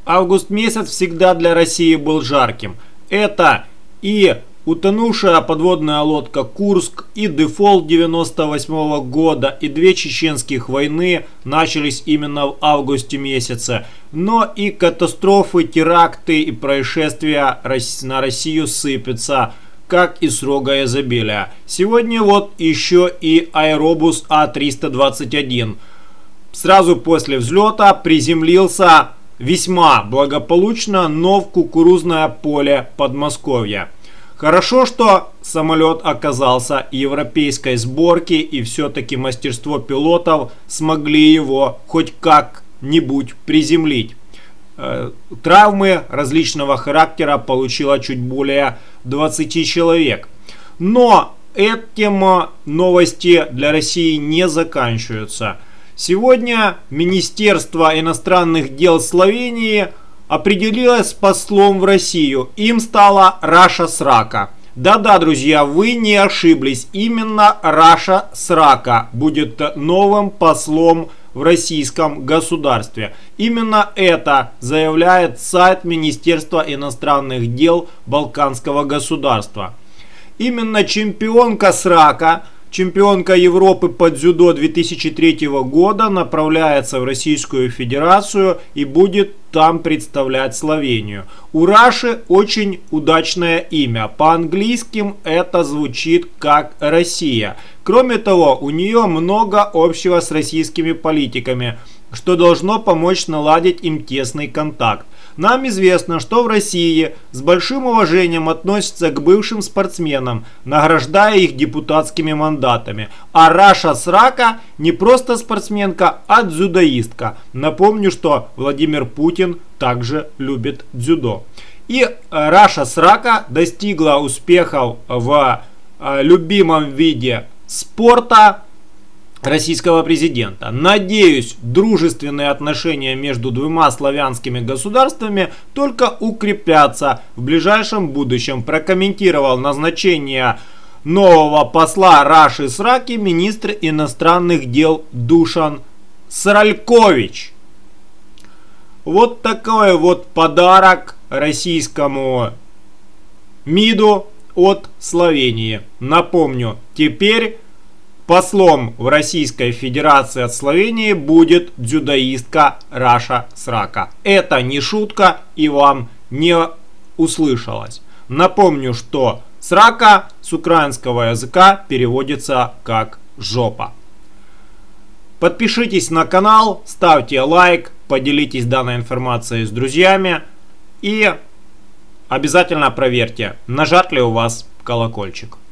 Август месяц всегда для России был жарким. Это и утонувшая подводная лодка «Курск», и дефолт 98 года, и две чеченских войны начались именно в августе месяце. Но и катастрофы, теракты и происшествия на Россию сыпятся, как из рога изобилия. Сегодня вот еще и аэробус А-321. Сразу после взлета приземлился весьма благополучно, но в кукурузное поле Подмосковья. Хорошо, что самолет оказался европейской сборки, и все-таки мастерство пилотов смогли его хоть как-нибудь приземлить. Травмы различного характера получило чуть более 20 человек. Но этим новости для России не заканчиваются. Сегодня Министерство иностранных дел Словении определилось с послом в Россию. Им стала Раша Срака. Да-да, друзья, вы не ошиблись. Именно Раша Срака будет новым послом в российском государстве. Именно это заявляет сайт Министерства иностранных дел Балканского государства. Именно чемпионка Срака, чемпионка Европы по дзюдо 2003 года, направляется в Российскую Федерацию и будет там представлять Словению. У Раши очень удачное имя. По-английски это звучит как Россия. Кроме того, у нее много общего с российскими политиками, что должно помочь наладить им тесный контакт. Нам известно, что в России с большим уважением относятся к бывшим спортсменам, награждая их депутатскими мандатами. А Раша Срака не просто спортсменка, а дзюдоистка. Напомню, что Владимир Путин также любит дзюдо. И Раша Срака достигла успехов в любимом виде спорта российского президента. Надеюсь, дружественные отношения между двумя славянскими государствами только укрепятся в ближайшем будущем, прокомментировал назначение нового посла Раши Сраки министр иностранных дел Душан Сралькович. Вот такой вот подарок российскому МИДу от Словении. Напомню, теперь послом в Российской Федерации от Словении будет дзюдоистка Раша Срака. Это не шутка и вам не услышалось. Напомню, что Срака с украинского языка переводится как жопа. Подпишитесь на канал, ставьте лайк, поделитесь данной информацией с друзьями и обязательно проверьте, нажат ли у вас колокольчик.